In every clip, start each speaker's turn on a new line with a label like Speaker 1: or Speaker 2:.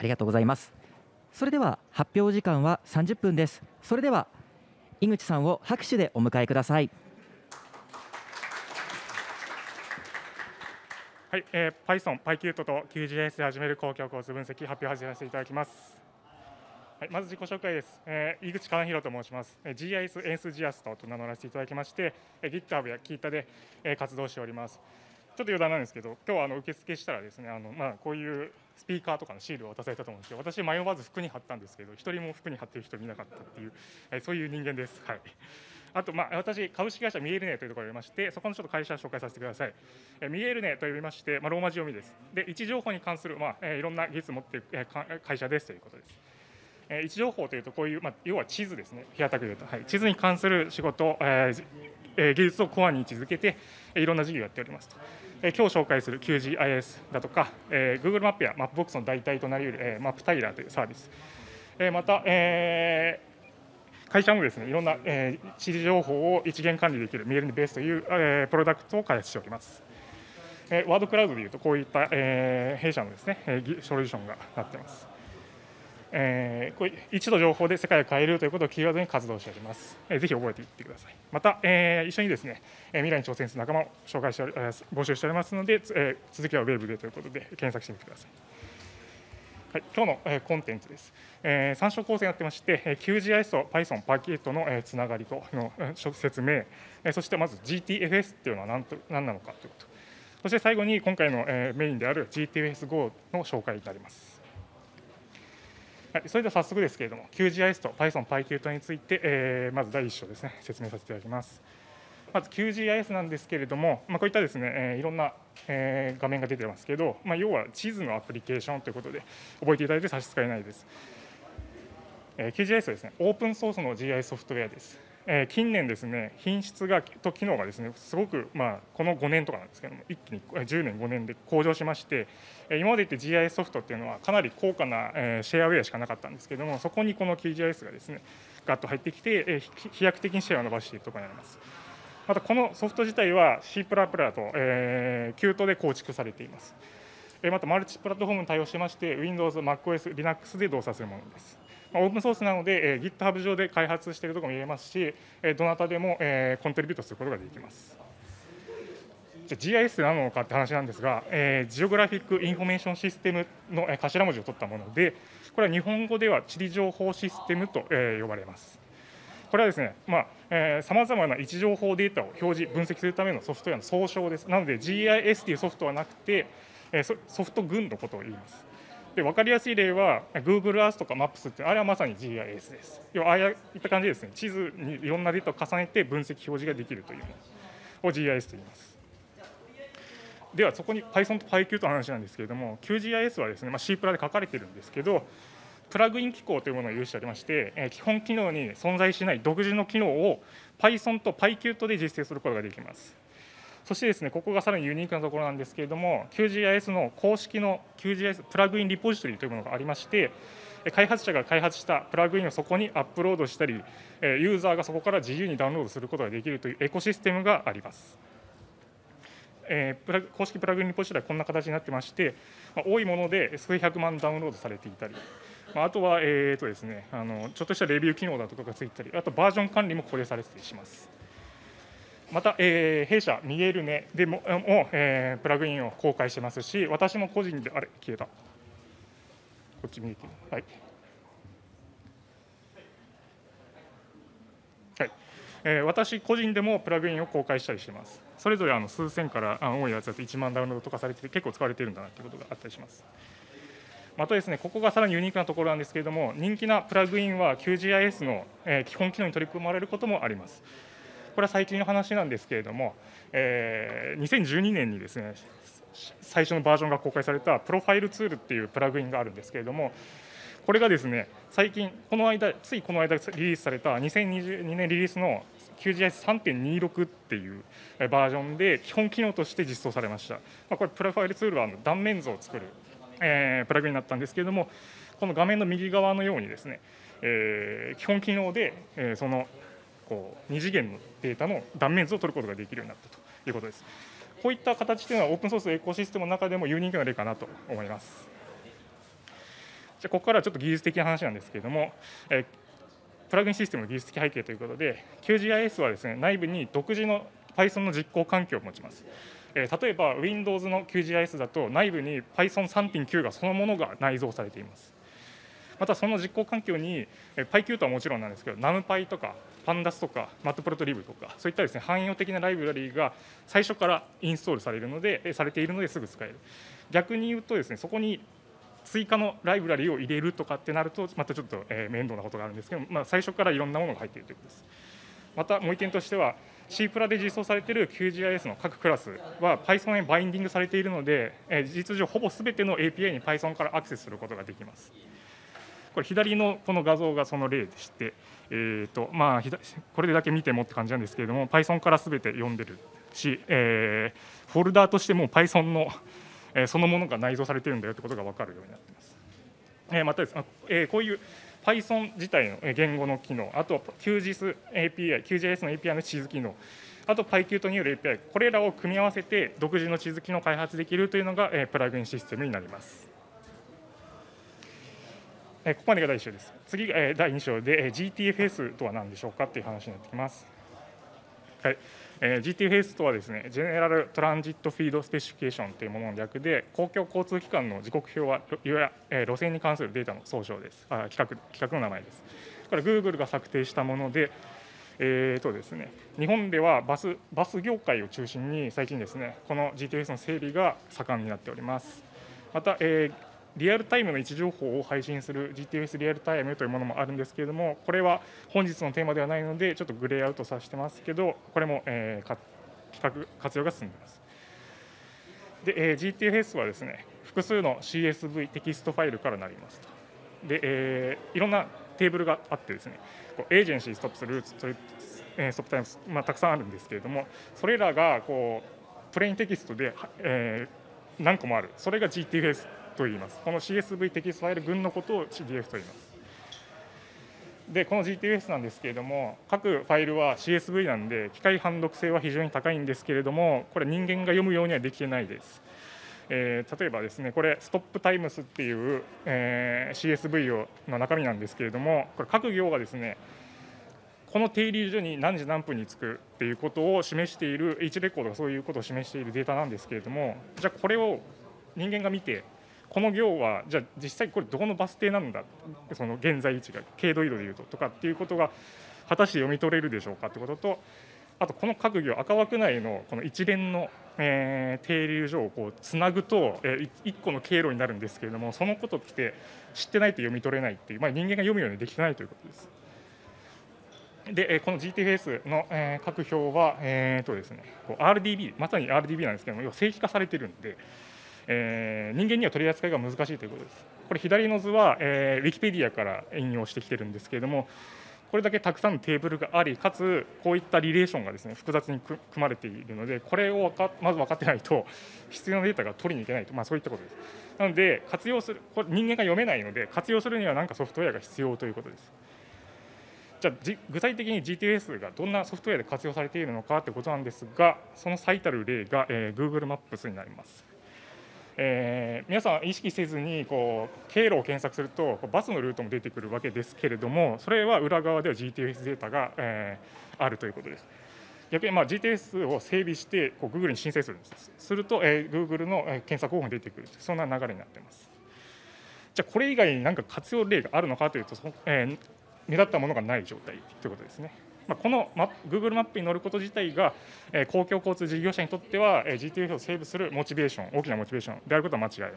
Speaker 1: ありがとうございます。それでは発表時間は30分です。それでは井口さんを拍手でお迎えください。
Speaker 2: はい、Python、PyQt と QGIS で始める公共交通分析発表を始めさせていただきます。はい、まず自己紹介です。井口寛弘と申します。GIS エンスジアストと名乗らせていただきまして、GitHub や Kita で活動しております。ちょっと余談なんですけど、今日は受付したらですね、こういうスピーカーとかのシールを渡されたと思うんですけど、私迷わず服に貼ったんですけど、一人も服に貼っている人見なかったっていう、そういう人間です。はい。あと、私、株式会社ミエルネというところがありまして、そこのちょっと会社を紹介させてください。ミエルネと呼びまして、ローマ字読みです。で、位置情報に関する、いろんな技術を持っている会社ですということです。位置情報というと、こういう、要は地図ですね、平たく言うと、地図に関する仕事、技術をコアに位置づけて、いろんな事業をやっておりますと。今日紹介する QGIS だとか、Google マップやマップボックスの代替となり得る、マップタイラーというサービス、また、会社もですね、いろんな、地理情報を一元管理できるミエルネベースという、プロダクトを開発しております。ワードクラウドでいうと、こういった、弊社のですね、ソリューションがなっています。こう一度情報で世界を変えるということをキーワードに活動しております。ぜひ覚えていってください。また、一緒にですね、未来に挑戦する仲間を紹介して募集しておりますので、続きはウェブでということで検索してみてください。はい、今日のコンテンツです。3章構成になってまして、QGIS と Python、PyQt のつながりとの説明、そしてまず GTFS というのは何なのかということ、そして最後に今回のメインである GTFS-Go の紹介になります。はい、それでは早速ですけれども、QGIS と Python、PyQt について、まず第1章ですね、説明させていただきます。まず QGIS なんですけれども、こういったですね、いろんな画面が出てますけど、要は地図のアプリケーションということで、覚えていただいて差し支えないです。QGIS はですね、オープンソースの GIS ソフトウェアです。近年ですね、品質と機能がですね、すごく、この5年とかなんですけども、一気に10年、5年で向上しまして、今まで言って GIS ソフトっていうのは、かなり高価なシェアウェアしかなかったんですけども、そこにこの QGIS がですね、ガッと入ってきて、飛躍的にシェアを伸ばしているところになります。また、このソフト自体は C++ と、Qt で構築されています。また、マルチプラットフォームに対応してまして、Windows、MacOS、Linux で動作するものです。オープンソースなので、GitHub 上で開発しているところも見えますし、どなたでも、コントリビュートすることができます。じゃあ GIS って何なのかって話なんですが、ジオグラフィック・インフォメーション・システムの頭文字を取ったもので、これは日本語では地理情報システムと呼ばれます。これはですね、さまざまな位置情報データを表示、分析するためのソフトウェアの総称です。なので、GIS というソフトはなくて、ソフト群のことを言います。で分かりやすい例は、Google Earth とか Maps って、あれはまさに GIS です。要はああいった感じでですね、地図にいろんなデータを重ねて分析、表示ができるというものを GIS と言います。では、そこに Python と PyQt の話なんですけれども、QGIS はですね、C プラで書かれているんですけど、プラグイン機構というものを有しておりまして、基本機能に存在しない独自の機能を Python と PyQt で実践することができます。そしてですね、ここがさらにユニークなところなんですけれども、QGIS の公式の QGIS プラグインリポジトリというものがありまして、開発者が開発したプラグインをそこにアップロードしたり、ユーザーがそこから自由にダウンロードすることができるというエコシステムがあります。公式プラグインリポジトリはこんな形になってまして、多いもので数百万ダウンロードされていたり、あとはですね、ちょっとしたレビュー機能だとかがついたり、あとバージョン管理もここでされてたりします。また、弊社ミエルネでもプラグインを公開してますし、私も個人で、あれ、消えた。こっち見えてる。はい。はい、私個人でもプラグインを公開したりしています。それぞれ数千から多いやつだと1万ダウンロードとかされてて、結構使われているんだなということがあったりします。またですね、ここがさらにユニークなところなんですけれども、人気なプラグインは QGIS の基本機能に取り組まれることもあります。これは最近の話なんですけれども、2012年にですね、最初のバージョンが公開されたプロファイルツールっていうプラグインがあるんですけれども、これがですね、最近、ついこの間リリースされた2022年リリースの QGIS3.26 っていうバージョンで基本機能として実装されました。これ、プロファイルツールは断面図を作るプラグインになったんですけれども、この画面の右側のようにですね、基本機能でその2次元のデータの断面図を取ることができるようになったということです。こういった形というのはオープンソースエコシステムの中でもユニークな例かなと思います。 じゃあここからはちょっと技術的な話なんですけれども、プラグインシステムの技術的背景ということで、QGIS はですね、内部に独自の Python の実行環境を持ちます。例えば Windows の QGIS だと内部に Python3.9 がそのものが内蔵されています。またその実行環境に PyQt はもちろんなんですけど NumPy とか Pandas とか Matplotlib とかそういったですね汎用的なライブラリーが最初からインストールされているのですぐ使える。逆に言うとですね、そこに追加のライブラリを入れるとかってなるとまたちょっと面倒なことがあるんですけど、最初からいろんなものが入っているということです。またもう一点としては C プラで実装されている QGIS の各クラスは Python へバインディングされているので、事実上ほぼすべての API に Python からアクセスすることができます。これ左のこの画像がその例でして、これだけ見てもって感じなんですけれども Python からすべて読んでるし、フォルダーとしても Python のそのものが内蔵されているんだよということが分かるようになっています。またですね、こういう Python 自体の言語の機能、あと QGIS API、QGIS の API の地図機能、あと PyQt による API、これらを組み合わせて独自の地図機能を開発できるというのがプラグインシステムになります。ここまでが第1章です。次が第2章で GTFS とは何でしょうかという話になってきます。はい、GTFS とはですね、General Transit Feed Specification というものの略で、公共交通機関の時刻表や路線に関するデータの総称です。規格の名前です。これ Google が策定したもので、ですね、日本ではバス業界を中心に最近ですね、この GTFS の整備が盛んになっております。また、リアルタイムの位置情報を配信する GTFS リアルタイムというものもあるんですけれども、これは本日のテーマではないのでちょっとグレーアウトさせてますけど、これも活用が進んでいます。で、GTFS はですね、複数の CSV テキストファイルからなりますと。で、いろんなテーブルがあってですね、エージェンシー、ストップス、ルーツ、ストップタイムス、たくさんあるんですけれども、それらがプレインテキストで、何個もある、それが GTFSと言います。この CSV テキストファイル群のことを CDF と言います。で、この GTFS なんですけれども、各ファイルは CSV なんで、機械判読性は非常に高いんですけれども、これ、人間が読むようにはできてないです。例えばですね、これ、ストップタイムスっていう、CSV の中身なんですけれども、これ、各行がですね、この停留所に何時何分に着くっていうことを示している、H レコードがそういうことを示しているデータなんですけれども、じゃあ、これを人間が見て、この行はじゃあ実際これどこのバス停なんだ、その現在位置が経度移動でいうとかっていうことが果たして読み取れるでしょうかということと、あとこの各行赤枠内のこの一連の停留所をつなぐと1個の経路になるんですけれども、そのことって知ってないと読み取れないっていう、人間が読むようにできてないということです。で、この GTFS の各表はですね、RDB、まさに RDB なんですけども、要は正規化されているんで、人間には取り扱いが難しいということです。これ左の図は、Wikipedia から引用してきてるんですけれども、これだけたくさんのテーブルがあり、かつこういったリレーションがですね複雑に組まれているので、これをまず分かってないと必要なデータが取りに行けないと、そういったことです。なので活用する、これ人間が読めないので活用するには何かソフトウェアが必要ということです。じゃあ具体的に GTFS がどんなソフトウェアで活用されているのかということなんですが、その最たる例が、Google マップスになります。皆さん意識せずに経路を検索するとバスのルートも出てくるわけですけれども、それは裏側では GTFS データが、あるということです。逆にGTFS を整備してGoogle に申請するんです。すると、Google の検索方法に出てくる、そんな流れになっています。じゃあこれ以外に何か活用例があるのかというと、目立ったものがない状態ということですね。このGoogle マップに乗ること自体が、公共交通事業者にとっては GTFS を整備するモチベーション、大きなモチベーションであることは間違いありま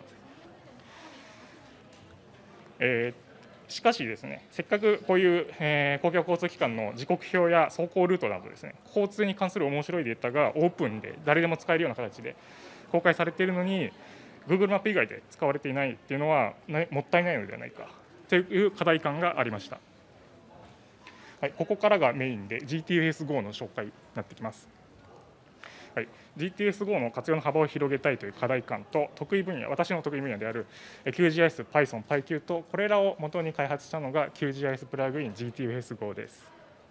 Speaker 2: せん。しかしですね、せっかくこういう、公共交通機関の時刻表や走行ルートなどですね、交通に関する面白いデータがオープンで誰でも使えるような形で公開されているのに、Google マップ以外で使われていないっていうのはもったいないのではないかという課題感がありました。はい、ここからがメインで GTFS-Go の紹介になってきます。はい、GTFS-Go の活用の幅を広げたいという課題感と得意分野、私の得意分野である QGIS、Python、PyQt、これらを元に開発したのが QGIS プラグイン GTFS-Go です。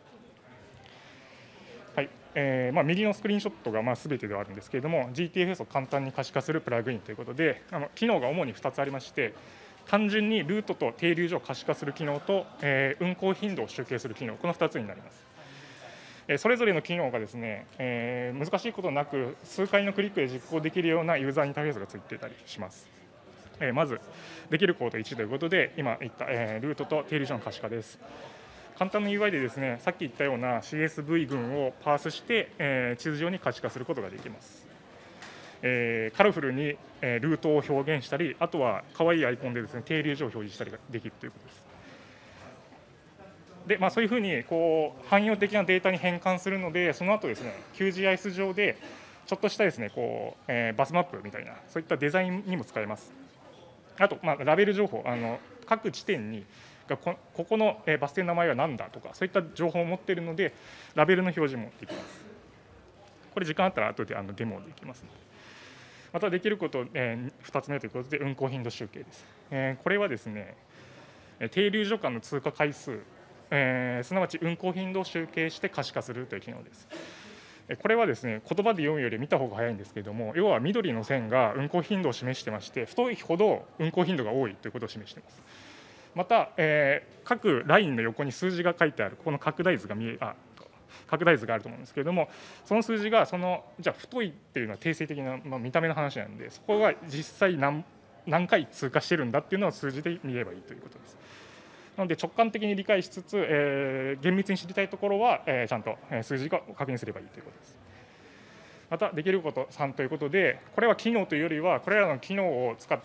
Speaker 2: はい、右のスクリーンショットが全てではあるんですけれども、GTFS を簡単に可視化するプラグインということで、機能が主に2つありまして、 単純にルートと停留所を可視化する機能と、運行頻度を集計する機能、この2つになります。それぞれの機能がですね、難しいことなく数回のクリックで実行できるようなユーザーインターフェースがついていたりします。まずできるコード1ということで、今言った、ルートと停留所の可視化です。簡単な UI でですね、さっき言ったような CSV 群をパースして、地図上に可視化することができます。カラフルに、ルートを表現したり、あとは可愛いアイコンでですね、停留所を表示したりができるということです。で、そういうふうに汎用的なデータに変換するので、その後ですね、QGIS 上でちょっとしたですね、バスマップみたいな、そういったデザインにも使えます。あと、ラベル情報、各地点にここのバス停の名前は何だとか、そういった情報を持っているので、ラベルの表示もできます。これ、時間あったら後でデモできますので。またできること、2つ目ということで、運行頻度集計です。これはですね、停留所間の通過回数、すなわち運行頻度を集計して可視化するという機能です。これはですね、言葉で読むより見た方が早いんですけれども、要は緑の線が運行頻度を示してまして、太いほど運行頻度が多いということを示しています。また、各ラインの横に数字が書いてある、この拡大図があると思うんですけれども、その数字がじゃあ太いっていうのは定性的な、見た目の話なんで、そこが実際何回通過してるんだっていうのを数字で見ればいいということです。なので直感的に理解しつつ、厳密に知りたいところは、ちゃんと数字を確認すればいいということです。またできること3ということで、これは機能というよりは、これらの機能を使って、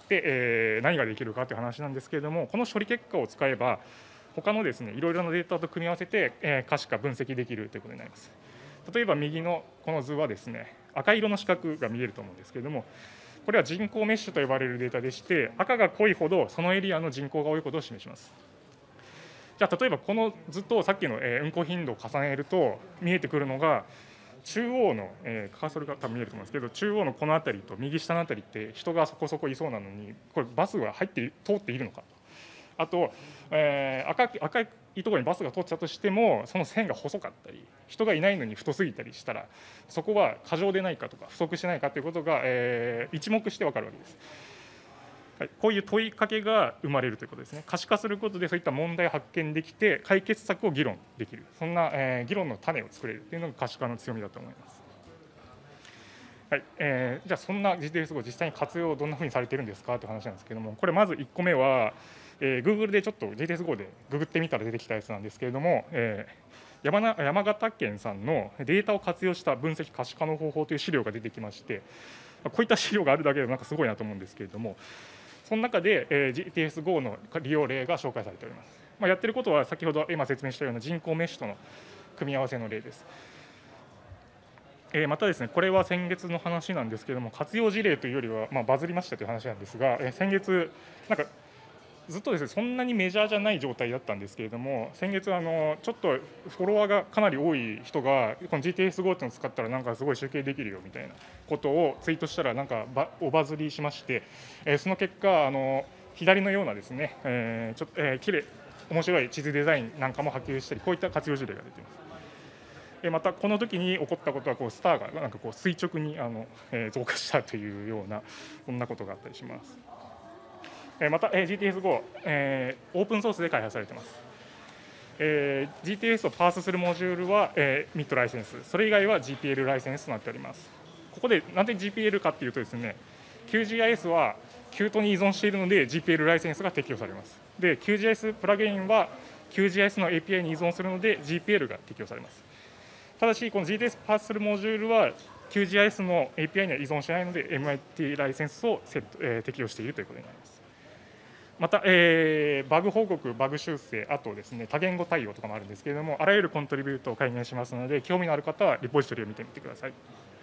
Speaker 2: 何ができるかという話なんですけれども、この処理結果を使えば、他のですね、いろいろなデータと組み合わせて、可視化、分析できるということになります。例えば右のこの図はですね、赤色の四角が見えると思うんですけれども、これは人口メッシュと呼ばれるデータでして、赤が濃いほどそのエリアの人口が多いことを示します。じゃあ例えばこの図とさっきの運行頻度を重ねると見えてくるのが、中央のカーソルが多分見えると思うんですけど、中央のこの辺りと右下の辺りって人がそこそこいそうなのに、これバスが通っているのか、あと、赤いところにバスが通っちゃうとしても、その線が細かったり、人がいないのに太すぎたりしたら、そこは過剰でないかとか不足してないかということが、一目して分かるわけです。はい、こういう問いかけが生まれるということですね。可視化することでそういった問題を発見できて、解決策を議論できる、そんな、議論の種を作れるというのが可視化の強みだと思います。はい、じゃあそんな GTS-GO 実際に活用どんなふうにされているんですかという話なんですけれども、これまず1個目は、Google でちょっと GTS-GO でググってみたら出てきたやつなんですけれども、山形県さんのデータを活用した分析可視化の方法という資料が出てきまして、こういった資料があるだけでなんかすごいなと思うんですけれども、その中で GTS-GO の利用例が紹介されております。やってることは先ほど今説明したような人工メッシュとの組み合わせの例です。またですね、これは先月の話なんですけれども、活用事例というよりは、バズりましたという話なんですが、先月、なんかずっとですね、そんなにメジャーじゃない状態だったんですけれども、先月、ちょっとフォロワーがかなり多い人が、この GTS-GO っていうのを使ったら、なんかすごい集計できるよみたいなことをツイートしたら、なんかおバズりしまして、その結果、左のようなですね、きれい、面白い地図デザインなんかも波及したり、こういった活用事例が出ています。またこの時に起こったことはスターがなんか垂直に増加したというようなそんなことがあったりします。また GTS-GO、オープンソースで開発されています。GTS をパースするモジュールはミッドライセンス、それ以外は GPL ライセンスとなっております。ここでなんで GPL かというとですね、QGIS は Qt に依存しているので GPL ライセンスが適用されます。で QGIS プラグインは QGIS の API に依存するので GPL が適用されます。ただし、この GTS パースするモジュールは QGIS の API には依存しないので MIT ライセンスを適用しているということになります。また、バグ報告、バグ修正、あとですね、多言語対応とかもあるんですけれども、あらゆるコントリビュートを解明しますので、興味のある方はリポジトリを見てみてください。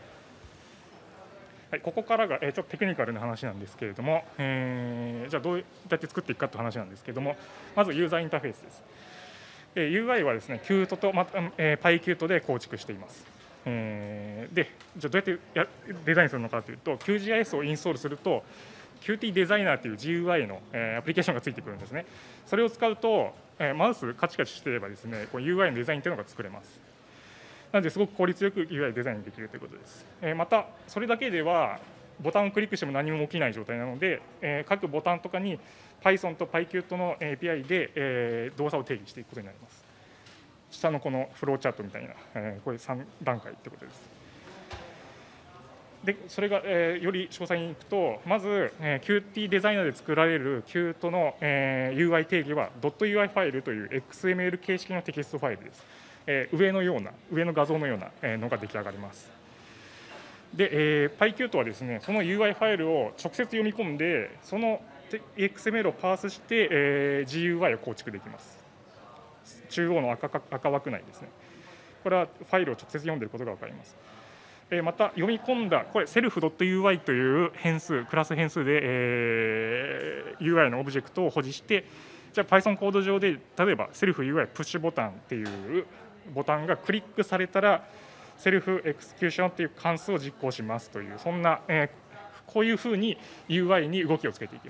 Speaker 2: はい、ここからがちょっとテクニカルな話なんですけれども、じゃあどうやって作っていくかという話なんですけれども、まずユーザーインターフェースです。UI はですね、Qt とPyQt で構築しています。で、じゃあどうやってデザインするのかというと、QGIS をインストールすると、Qt デザイナーという GUI のアプリケーションがついてくるんですね。それを使うと、マウスカチカチしていればですね、こう UI のデザインというのが作れます。なので、すごく効率よく UI デザインできるということです。また、それだけではボタンをクリックしても何も起きない状態なので、各ボタンとかに Python と PyQt の API で、動作を定義していくことになります。下のこのフローチャートみたいな、これ3段階ということです。でそれが、より詳細にいくと、まず、Qt デザイナーで作られる Qt の、UI 定義は .ui ファイルという XML 形式のテキストファイルです。上の画像のようなのが出来上がります。で、PyQt はですね、その UI ファイルを直接読み込んで、その XML をパースして、GUI を構築できます。中央の赤枠内ですね。これはファイルを直接読んでいることが分かります。また読み込んだ、これ self.ui という変数、クラス変数で、UI のオブジェクトを保持して、じゃあ Python コード上で例えば self.ui プッシュボタンっていうボタンがクリックされたらセルフエクスキューションという関数を実行しますという、そんな、こういうふうに UI に動きをつけていきます。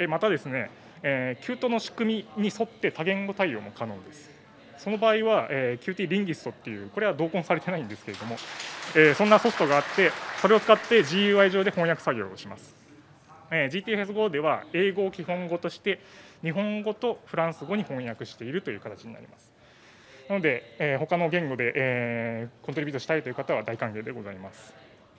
Speaker 2: またですね、Qt の仕組みに沿って多言語対応も可能です。その場合は、Qt リンギストっていう、これは同梱されてないんですけれども、そんなソフトがあって、それを使って GUI 上で翻訳作業をします。GTFS5 では英語を基本語として日本語とフランス語に翻訳しているという形になります。なので、他の言語で、コントリビュートしたいという方は大歓迎でございます。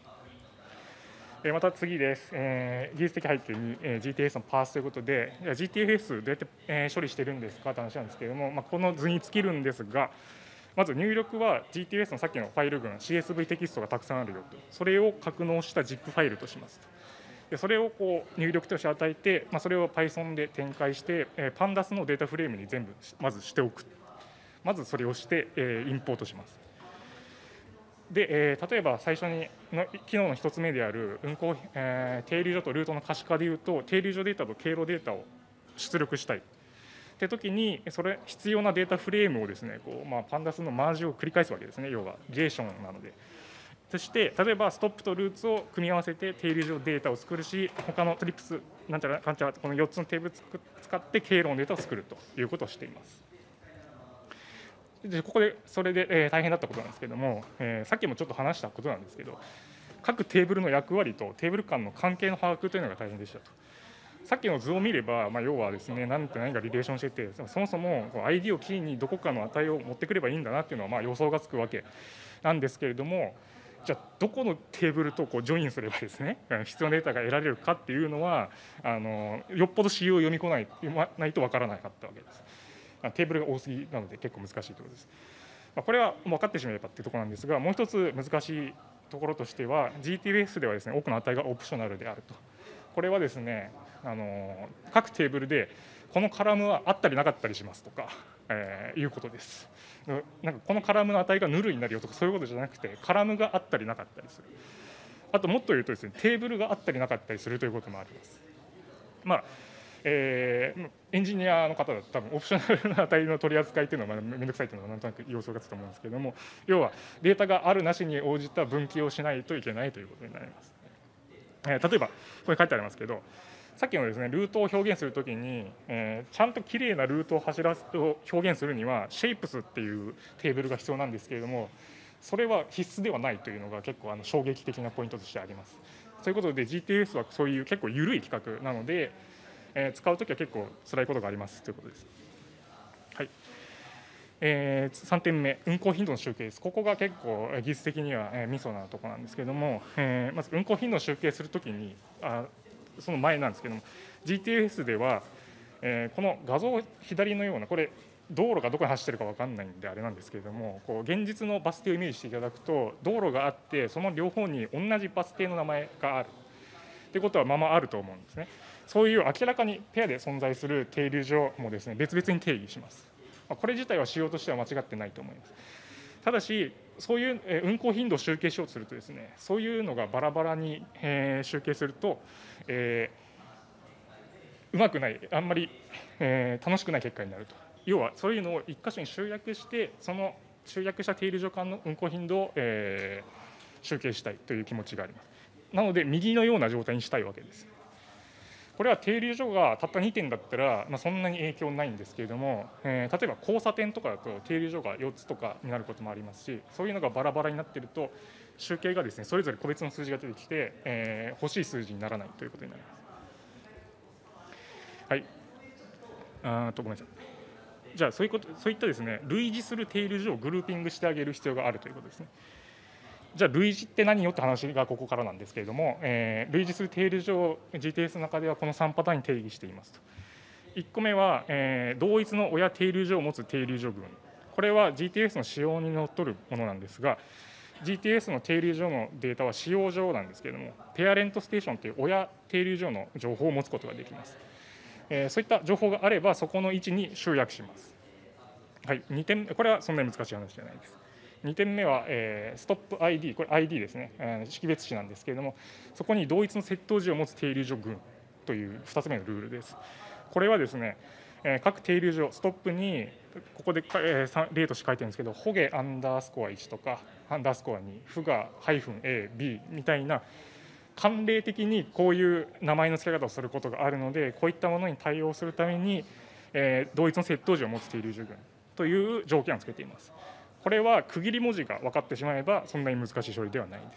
Speaker 2: また次です。技術的背景に GTFS のパースということで、GTFS どうやって処理してるんですかという話なんですけれども、この図に尽きるんですが、まず入力は GTFS のさっきのファイル群、CSV テキストがたくさんあるよと、それを格納した ZIP ファイルとしますと。でそれをこう入力として与えて、それを Python で展開して、Pandas のデータフレームに全部まずしておく。まずそれをして、インポートします。で、例えば最初に機能の1つ目である運行、停留所とルートの可視化でいうと、停留所データと経路データを出力したいって時に、それ必要なデータフレームをですね、パンダスのマージを繰り返すわけですね、要はリレーションなので。そして例えばストップとルーツを組み合わせて停留所データを作るし、他のトリップスなんちゃらかんちゃらこの4つのテーブルを使って経路のデータを作るということをしています。でここでそれで、大変だったことなんですけれども、さっきもちょっと話したことなんですけど、各テーブルの役割とテーブル間の関係の把握というのが大変でしたと。さっきの図を見れば、要はですね、何と何がリレーションしてて、そもそも ID をキーにどこかの値を持ってくればいいんだなっていうのは予想がつくわけなんですけれども、じゃあどこのテーブルとジョインすればですね、必要なデータが得られるかっていうのは、よっぽど仕様を読み込まないと分からなかったわけです。テーブルが多すぎなので結構難しいところです。これは分かってしまえばというところなんですが、もう一つ難しいところとしては、GTFS ではですね、多くの値がオプショナルであると。これはですね、各テーブルでこのカラムはあったりなかったりしますとか、いうことです。なんかこのカラムの値がヌルになるよとかそういうことじゃなくて、カラムがあったりなかったりする。あともっと言うとですね、テーブルがあったりなかったりするということもあります。エンジニアの方だと多分オプショナルな値の取り扱いというのは面倒くさいというのがなんとなく様子がつくと思うんですけれども、要はデータがあるなしに応じた分岐をしないといけないということになります。例えばここに書いてありますけど、さっきのですねルートを表現するときに、ちゃんときれいなルートを表現するには Shapes っていうテーブルが必要なんですけれども、それは必須ではないというのが結構衝撃的なポイントとしてあります。ということで GTFS はそういう結構緩い規格なので、使うときは結構辛いことがありますということです。はい。3点目、運行頻度の集計です。ここが結構技術的にはミソなところなんですけれども、まず運行頻度を集計するときに、その前なんですけども、GTFS では、この画像左のような、これ、道路がどこに走ってるか分かんないんであれなんですけれども、現実のバス停をイメージしていただくと、道路があって、その両方に同じバス停の名前があるということはあると思うんですね。そういう明らかにペアで存在する停留所もですね、別々に定義します。これ自体は仕様としては間違ってないと思います。ただし、そういう運行頻度を集計しようとするとですね、そういうのがバラバラに集計すると、うまくない、あんまり楽しくない結果になると。要はそういうのを1箇所に集約して、その集約した停留所間の運行頻度を集計したいという気持ちがあります。なので、右のような状態にしたいわけです。これは停留所がたった2点だったら、そんなに影響ないんですけれども、例えば交差点とかだと停留所が4つとかになることもありますし、そういうのがバラバラになっていると、集計がですね、それぞれ個別の数字が出てきて、欲しい数字にならないということになります。 はい、ごめんなさい。じゃあそういったですね、類似する定類上をグルーピングしてあげる必要があるということですね。じゃあ類似って何よって話がここからなんですけれども、類似する定類上を GTS の中ではこの3パターンに定義していますと。1個目は、同一の親定類上を持つ定類上群。これは GTS の仕様にのっとるものなんですが、GTS の定類上のデータは使用上なんですけれども、ペアレントステーションという親定類上の情報を持つことができます。そういった情報があれば、そこの位置に集約します。はい、2点目、これはそんなに難しい話じゃないです。2点目は、ストップ ID、これ ID ですね、識別値なんですけれども、そこに同一の窃盗時を持つ定類上群という2つ目のルールです。これはですね、各定類上、ストップに、ここで、例として書いてるんですけど、ホゲアンダースコア1とか、アンダースコア2、フガ-A、B みたいな、慣例的にこういう名前の付け方をすることがあるので、こういったものに対応するために、同一の窃盗時を持つ定類上群という条件をつけています。これは区切り文字が分かってしまえば、そんなに難しい処理ではないです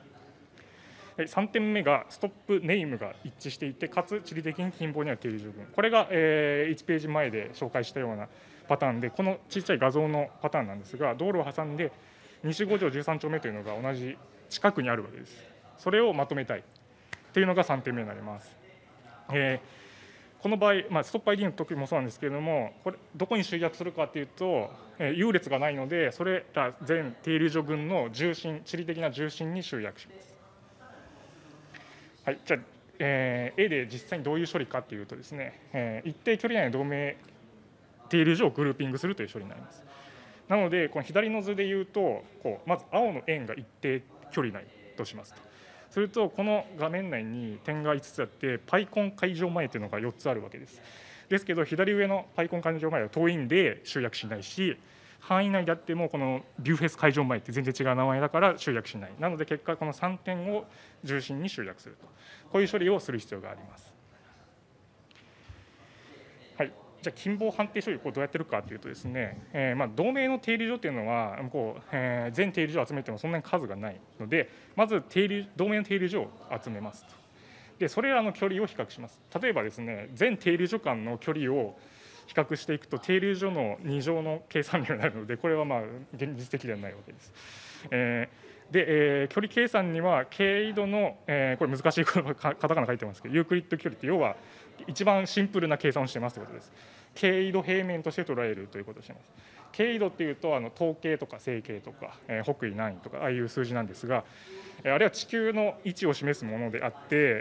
Speaker 2: 。3点目がストップネームが一致していて、かつ地理的に近傍にある定類上群。これが1ページ前で紹介したようなパターンで、この小さい画像のパターンなんですが、道路を挟んで西5条13丁目というのが同じ近くにあるわけです。それをまとめたいというのが3点目になります。この場合、ストップ ID の時もそうなんですけれども、これどこに集約するかというと、優劣がないので、それら全定類上群の重心、地理的な重心に集約します。はい、じゃあ、A で実際にどういう処理かというとですね、一定距離内の同盟定類上をグルーピングするという処理になります。なので、この左の図でいうと、まず青の円が一定距離内としますと。すると、この画面内に点が5つあって、パイコン会場前というのが4つあるわけです。ですけど、左上のパイコン会場前は遠いんで集約しないし、範囲内であっても、このビューフェス会場前って全然違う名前だから集約しない。なので、結果、この3点を重心に集約すると。こういう処理をする必要があります。はい。じゃあ近傍判定処理をどうやってるかというとですね、同盟の定理上というのは全定理上を集めてもそんなに数がないので、まず同盟の定理上を集めますと。でそれらの距離を比較します。例えばですね、全定理所間の距離を比較していくと定理所の2乗の計算量になるので、これは現実的ではないわけです。で距離計算には経緯度の、これ難しいカタカナ書いてますけど、ユークリッド距離って要は一番シンプルな計算をしてますということです。経緯度平面として捉えるということをしています。経緯度っていうと統計とか整形とか、北緯何位とかああいう数字なんですが、あれは地球の位置を示すものであって、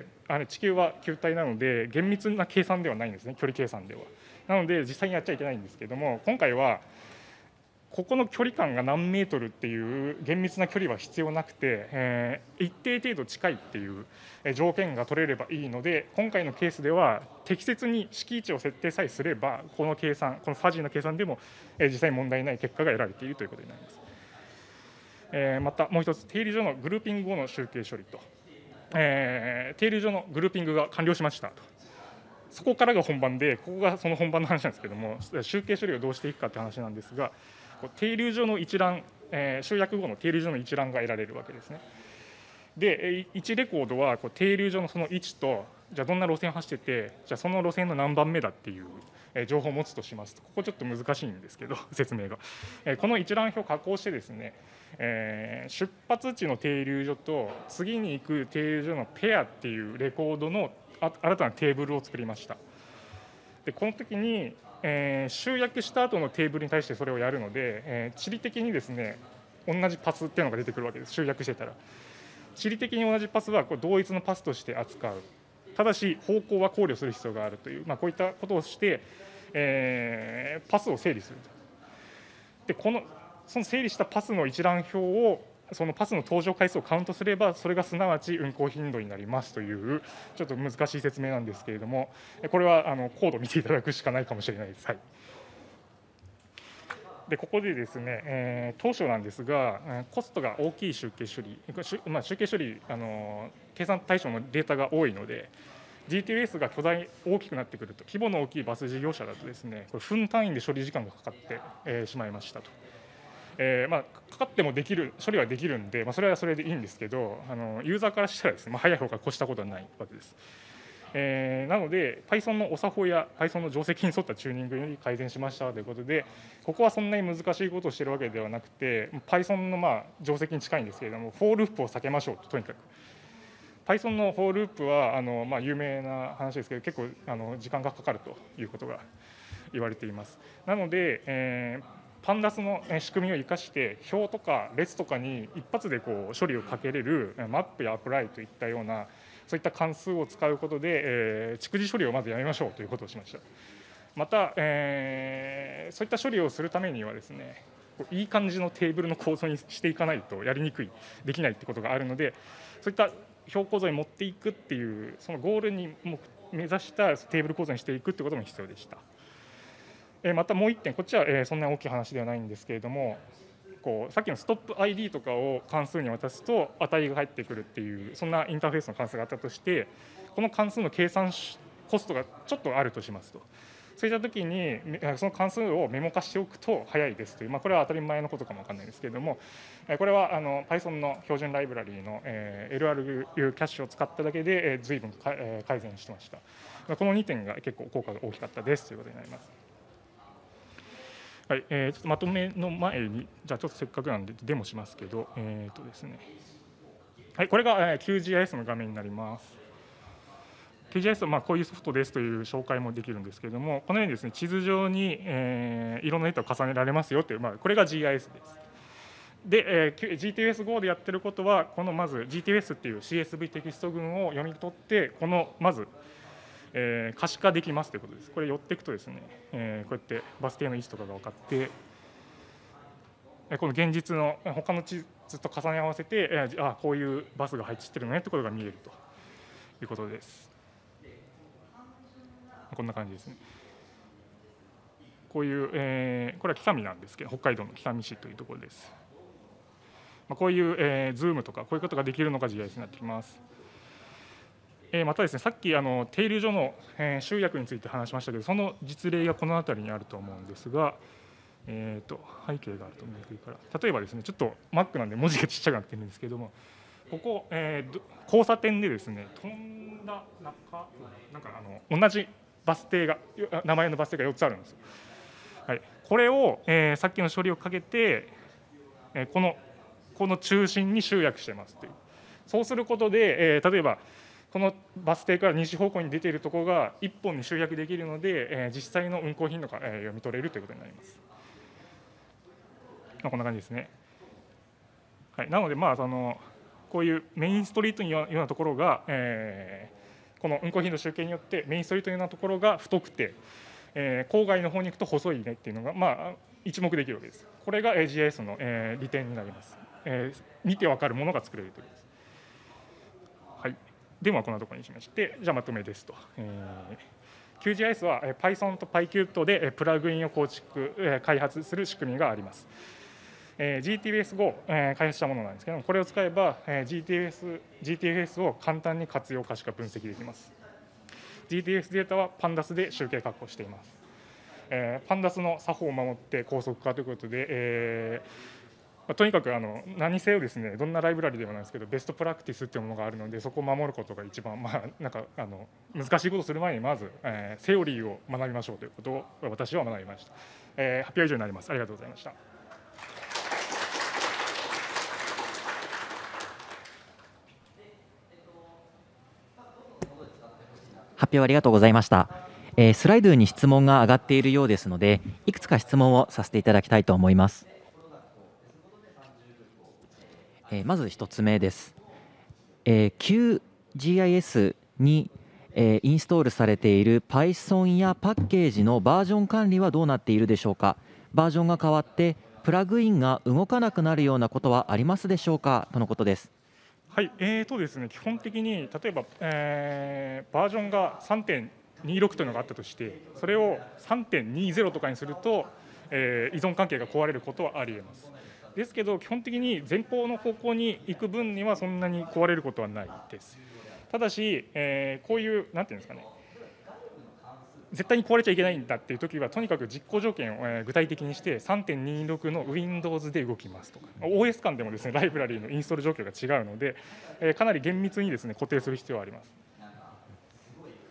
Speaker 2: 地球は球体なので厳密な計算ではないんですね、距離計算では。なので実際にやっちゃいけないんですけども、今回はここの距離感が何メートルっていう厳密な距離は必要なくて、一定程度近いっていう条件が取れればいいので、今回のケースでは適切に式位置を設定さえすれば、このファジーな計算でも実際に問題ない結果が得られているということになります。またもう一つ、定理上のグルーピング後の集計処理と、定理上のグルーピングが完了しましたと。そこからが本番で、ここがその本番の話なんですけども、集計処理をどうしていくかという話なんですが、定流上の一覧、集約後の定流上の一覧が得られるわけですね。で、1レコードは定流上のその位置と、じゃあどんな路線を走ってて、じゃあその路線の何番目だっていう情報を持つとしますと、ここちょっと難しいんですけど、説明が。この一覧表を加工してですね、出発地の定流所と次に行く定流所のペアっていうレコードの新たなテーブルを作りました。でこの時に集約した後のテーブルに対してそれをやるので、地理的にですね同じパスっていうのが出てくるわけです。集約してたら地理的に同じパスは同一のパスとして扱う。ただし方向は考慮する必要があるという、こういったことをして、パスを整理すると。でその整理したパスの一覧表をそのパスの登場回数をカウントすれば、それがすなわち運行頻度になりますというちょっと難しい説明なんですけれども、これはコードを見ていただくしかないかもしれないです。はい。でここでですね、当初なんですが、コストが大きい集計処理、集計処理計算対象のデータが多いので、GTS が大きくなってくると、規模の大きいバス事業者だとですね、これ分単位で処理時間がかかってしまいましたと。かかっても処理はできるんで、それはそれでいいんですけど、ユーザーからしたらですね、早い方が越したことはないわけです。 なので Python のお作法や Python の定石に沿ったチューニングより改善しましたということで、ここはそんなに難しいことをしているわけではなくて Python の定石に近いんですけれども、フォーループを避けましょうと。とにかく Python のフォーループは有名な話ですけど、結構時間がかかるということが言われています。なので、パンダスの仕組みを生かして表とか列とかに一発でこう処理をかけれるマップやアプライといったようなそういった関数を使うことで、逐次処理をまずやめましょうということをしました。また、そういった処理をするためにはですね、いい感じのテーブルの構造にしていかないとやりにくい、できないということがあるので、そういった表構造に持っていくっていうそのゴールに目指したテーブル構造にしていくということも必要でした。またもう1点、こっちはそんな大きい話ではないんですけれども、さっきのストップ ID とかを関数に渡すと値が返ってくるっていう、そんなインターフェースの関数があったとして、この関数の計算コストがちょっとあるとしますと。そういったときにその関数をメモ化しておくと早いですという、これは当たり前のことかも分からないですけれども、これはPython の標準ライブラリーの LRU キャッシュを使っただけで随分改善してました。この2点が結構効果が大きかったですということになります。はい、ちょっとまとめの前に、じゃあちょっとせっかくなんでデモしますけど、ですね、はい、これが QGIS の画面になります。QGIS はこういうソフトですという紹介もできるんですけれども、このようにですね、地図上にいろんなデータを重ねられますよという、これが GIS です。で、GTS-Go でやってることは、このまず GTS っていう CSV テキスト群を読み取って、このまず可視化できますということです。これ寄っていくとですね、こうやってバス停の位置とかが分かって、この現実の他の地図と重ね合わせて、こういうバスが配置してるのねということが見えるということです。こんな感じですね。こういう、これは北見なんですけど、北海道の北見市というところです。こういう、ズームとかこういうことができるのが GIS になってきます。またですね、さっき停留所の集約について話しましたけど、その実例がこの辺りにあると思うんですが、背景があると見にくいから、例えばですね、ちょっと Mac なんで文字がちっちゃくなってるんですけれども、ここ、交差点でですね、飛んだ中、なんか同じバス停が、名前のバス停が4つあるんですよ。はい、これを、さっきの処理をかけて、この中心に集約してますという。そうすることで、例えばこのバス停から西方向に出ているところが1本に集約できるので、実際の運行頻度が読み取れるということになります。こんな感じですね。はい、なので、こういうメインストリートのようなところが、この運行頻度集計によってメインストリートのようなところが太くて、郊外の方に行くと細いねっていうのが、一目できるわけです。これが GIS の、利点になります。見て分かるものが作れるということです。はい、ではこんなところにしまして、じゃあまとめですと。QGIS は Python と PyQt でプラグインを構築、開発する仕組みがあります。GTS-Go 開発したものなんですけども、これを使えば GTS を簡単に活用可視化分析できます。GTS データは Pandas で集計確保しています。Pandas の作法を守って高速化ということで、とにかく何せよですね、どんなライブラリでもないですけど、ベストプラクティスというものがあるので、そこを守ることが一番、なんか難しいことをする前にまず、セオリーを学びましょうということを私は学びました。発表は以上になります。ありがとうございました。
Speaker 1: 発表ありがとうございました。スライドに質問が上がっているようですので、いくつか質問をさせていただきたいと思います。まず1つ目です。QGIS にインストールされている Python やパッケージのバージョン管理はどうなっているでしょうか。バージョンが変わってプラグインが動かなくなるようなことはありますでしょうかとのことです。
Speaker 2: はい、ですね、基本的に例えば、バージョンが 3.26 というのがあったとして、それを 3.20 とかにすると、依存関係が壊れることはありえます。ですけど、基本的に前方の方向に行く分にはそんなに壊れることはないです。ただし、こういうなんていうんですかね、絶対に壊れちゃいけないんだっていう時は、とにかく実行条件を具体的にして 3.26 の Windows で動きますとか、 OS 間でもですね、ライブラリーのインストール状況が違うので、かなり厳密にですね固定する必要があります。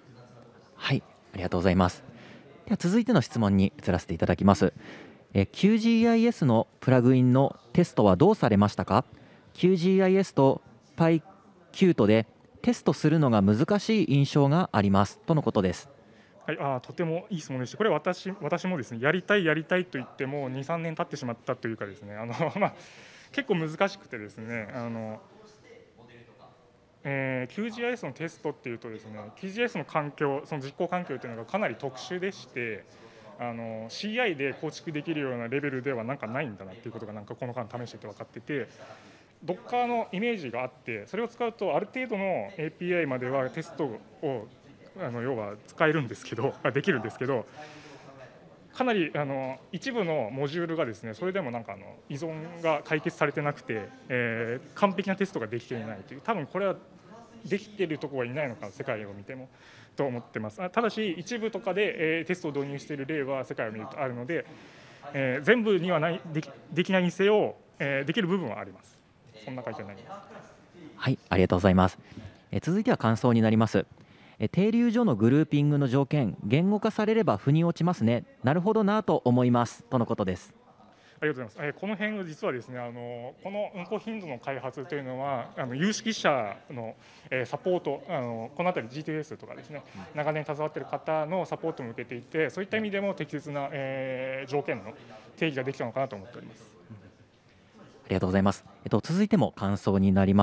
Speaker 1: ありがとうございます。では続いての質問に移らせていただきます。QGIS のプラグインのテストはどうされましたか？ QGIS と PyQt でテストするのが難しい印象がありますとのことです。
Speaker 2: はい、とてもいい質問でして、これ私もですね、やりたいと言っても2、3年経ってしまったというかですね、結構難しくてですね、QGIS のテストっていうとですね、QGIS の環境、その実行環境というのがかなり特殊でして、CI で構築できるようなレベルではなんかないんだなっていうことがなんかこの間試してて分かってて、Docker のイメージがあって、それを使うとある程度の API まではテストを要は使えるんですけど、できるんですけど、かなり一部のモジュールがですね、それでもなんか依存が解決されてなくて、完璧なテストができていないという、多分これはできているところはいないのか、世界を見てもと思ってます。ただし一部とかで、テストを導入している例は世界を見るとあるので、全部にはできないにせよ、できる部分はあります。そんな回答になります。
Speaker 1: はい、ありがとうございます。続いては感想になります。停留所のグルーピングの条件、言語化されれば腑に落ちますね。なるほどなと思いますとのことです。
Speaker 2: ありがとうございます。この辺は実はですね、この運行頻度の開発というのは有識者のサポート、このあたり GTS とかですね、長年携わっている方のサポートも受けていて、そういった意味でも適切な条件の定義ができたのかなと思っております。
Speaker 1: ありがとうございます。続いても感想になります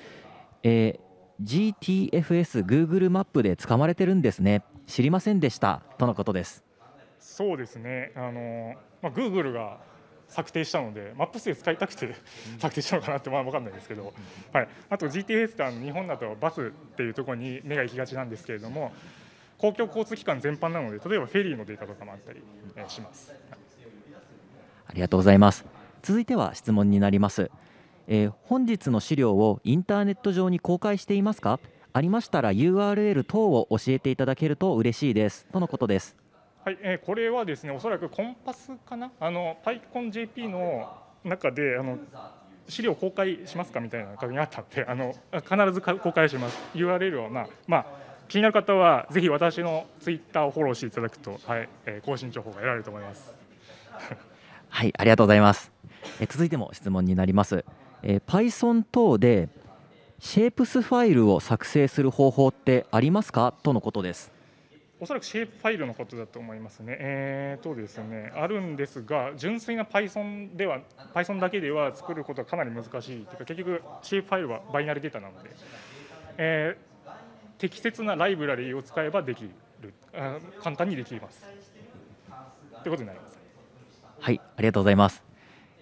Speaker 1: 。GTFS Google マップで使われてるんですね。知りませんでしたとのことです。
Speaker 2: そうですね。Google が策定したので、マップスで使いたくて策定したのかなって分かんないですけど、はい、あと GTFS って日本だとバスっていうところに目が行きがちなんですけれども、公共交通機関全般なので、例えばフェリーのデータとかもあったりします。
Speaker 1: ありがとうございます。続いては質問になります。本日の資料をインターネット上に公開していますか？ありましたら URL 等を教えていただけると嬉しいですとのことです。
Speaker 2: はい、これはですね、おそらくコンパスかな、PyConJP の中で資料公開しますかみたいな確認があったので、必ず公開します。URL を気になる方はぜひ私のツイッターをフォローしていただくと、はい、更新情報が得られると思います。
Speaker 1: はい、ありがとうございます。続いても質問になります。Python 等でシェイプスファイルを作成する方法ってありますかとのことです。
Speaker 2: おそらくシェイプファイルのことだと思いますね。ですね、あるんですが、純粋な Python だけでは作ることはかなり難しいというか、結局シェイプファイルはバイナルデータなので、適切なライブラリを使えばできる、簡単にできますということになります。
Speaker 1: はい、ありがとうございます。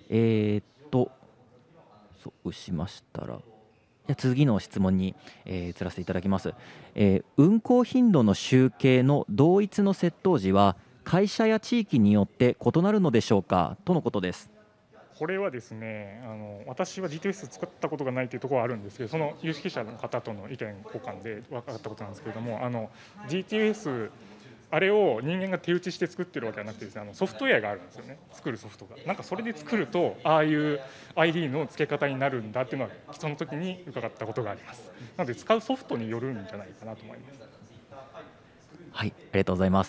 Speaker 1: そうしましたら、次の質問に、移らせていただきます。運行頻度の集計の同一の窃盗時は会社や地域によって異なるのでしょうかとのことです。
Speaker 2: これはですね、私は GTS 使ったことがないというところはあるんですけど、その有識者の方との意見交換で分かったことなんですけれども、GTSあれを人間が手打ちして作ってるわけじゃなくてですね、ソフトウェアがあるんですよね、作るソフトが。なんかそれで作ると、ああいう ID の付け方になるんだっていうのは、その時に伺ったことがあります。なので、使うソフトによるんじゃないかなと思います。
Speaker 1: はい、ありがとうございます。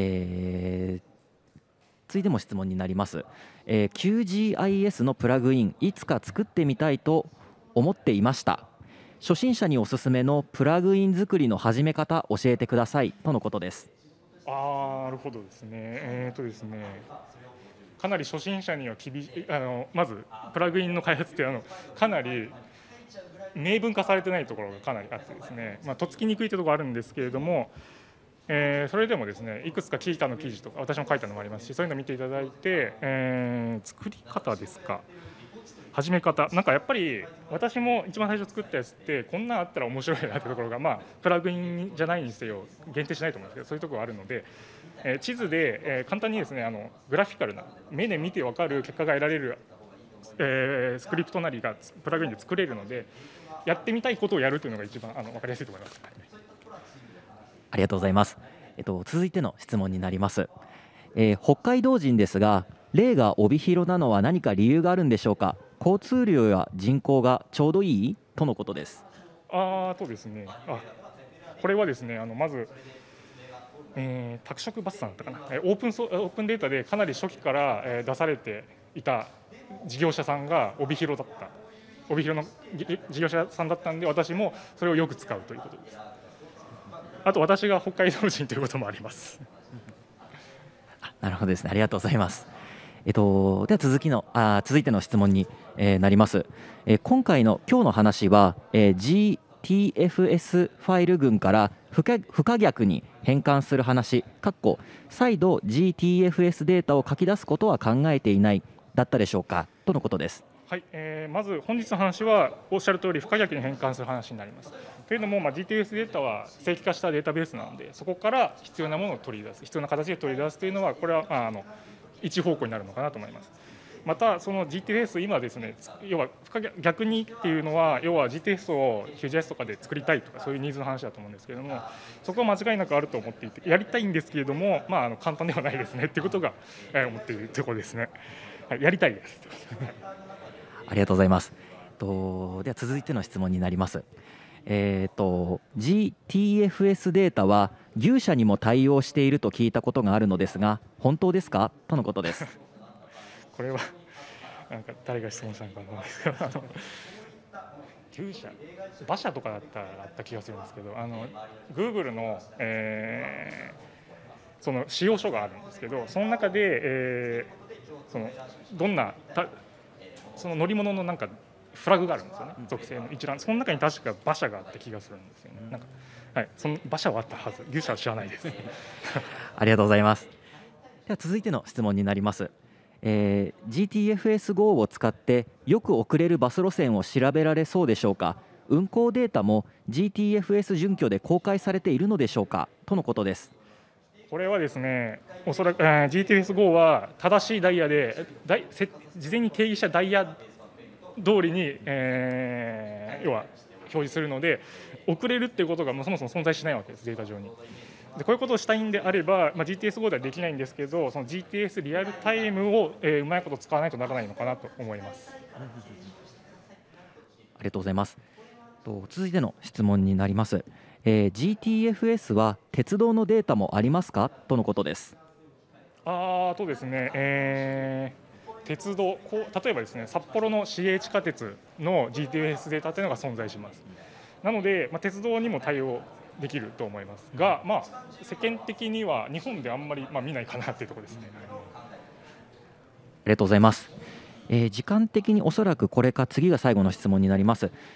Speaker 1: 続いても質問になります。QGIS のプラグイン、いつか作ってみたいと思っていました。初心者におすすめのプラグイン作りの始め方、教えてくださいとのことです。
Speaker 2: なるほどですね。かなり初心者にはまずプラグインの開発ってかなり明文化されてないところがかなりあってですね、とっつきにくいところがあるんですけれども、それでもですね、いくつか記事とか私も書いたのもありますし、そういうのを見ていただいて、作り方ですか、始め方、なんかやっぱり私も一番最初作ったやつってこんなあったら面白いなというところが、プラグインじゃないにせよ限定しないと思うんですけど、そういうところがあるので、地図で、簡単にですね、グラフィカルな目で見て分かる結果が得られる、スクリプトなりがプラグインで作れるので、やってみたいことをやるというのが一番分かりやすいと思います。
Speaker 1: ありがとうございます。続いての質問になります。北海道人ですが、例が帯広なのは何か理由があるんでしょうか。交通量や人口がちょうどいいとのことです。
Speaker 2: ですね、これはですね、まず拓殖バスさんだったかな、オープンデータでかなり初期から、出されていた事業者さんが帯広だった、帯広の事業者さんだったんで、私もそれをよく使うということです。あと私が北海道人ということもあります。
Speaker 1: なるほどですね、ありがとうございます。では続いての質問に、なります。今日の話は、GTFS ファイル群から不可逆に変換する話再度 GTFS データを書き出すことは考えていないだったでしょうかとのことです。
Speaker 2: はい、まず本日の話はおっしゃる通り不可逆に変換する話になります。というのも、GTFS データは正規化したデータベースなので、そこから必要なものを取り出す、必要な形で取り出すというのは、これは一方向になるのかなと思います。また、その GTFS、今ですね、要は逆にっていうのは、要は GTFS を QGIS とかで作りたいとか、そういうニーズの話だと思うんですけれども、そこは間違いなくあると思っていて、やりたいんですけれども、簡単ではないですねっていうことが、思っているところですね。はい、やりたいです。
Speaker 1: ありがとうございます。では続いての質問になります。GTFS データは牛舎にも対応していると聞いたことがあるのですが、本当ですかとのことです。
Speaker 2: これはなんか誰が質問したのかなんですけど、牛舎、馬車とかだったらあった気がするんですけど、Google の、その仕様書があるんですけど、その中で、どんなその乗り物のなんかフラグがあるんですよね、属性の一覧、その中に確か馬車があった気がするんですよね。はい、その馬車はあったはず、牛舎は知らないです。
Speaker 1: ありがとうございます。では続いての質問になります。GTFS-GO を使ってよく遅れるバス路線を調べられそうでしょうか。運行データも GTFS 準拠で公開されているのでしょうかとのことです。
Speaker 2: これはですね、おそらく、GTFS-GO は正しいダイヤで事前に定義したダイヤ通りに、要は表示するので、遅れるっていうことがそもそも存在しないわけです、データ上に。でこういうことをしたいんであれば、GTS-GO ではできないんですけど、その GTS リアルタイムを、うまいこと使わないとならないのかなと思います。
Speaker 1: ありがとうございます。続いての質問になります。GTFS は鉄道のデータもありますかとのことです。
Speaker 2: ですね、鉄道、例えばですね、札幌の市営地下鉄の GTFS データというのが存在します。なので、鉄道にも対応できると思いますが、世間的には日本であんまり、見ないかなというところですね。
Speaker 1: ありがとうございます。時間的におそらくこれか次が最後の質問になります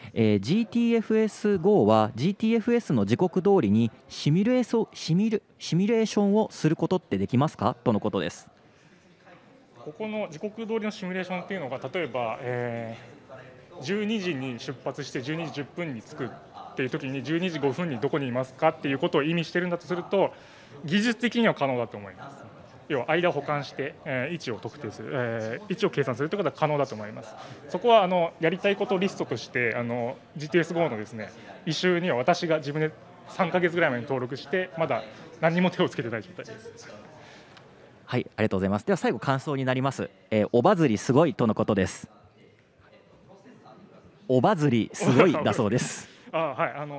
Speaker 1: 。GTFS-GO は GTFS の時刻通りにシミュレーションをすることってできますかとのことです。
Speaker 2: ここの時刻通りのシミュレーションというのが、例えば、12時に出発して12時10分に着くっていう時に12時5分にどこにいますかっていうことを意味しているんだとすると、技術的には可能だと思います。要は間を補完して、位置を特定する、位置を計算するということは可能だと思います。そこはやりたいことリストとしてGTS-GO のですね、イシューには私が自分で3ヶ月ぐらい前に登録して、まだ何も手をつけてない状態です。
Speaker 1: はい、ありがとうございます。では最後感想になります。おばずりすごいとのことです。おばずりすごいだそうです。
Speaker 2: はい、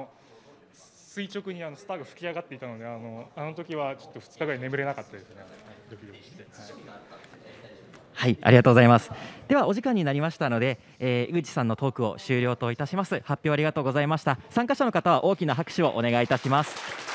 Speaker 2: 垂直にスターが吹き上がっていたので、あの時はちょっと2日ぐらい眠れなかったですね。ドキドキして。
Speaker 1: はい、ありがとうございます。ではお時間になりましたので、井口さんのトークを終了といたします。発表ありがとうございました。参加者の方は大きな拍手をお願いいたします。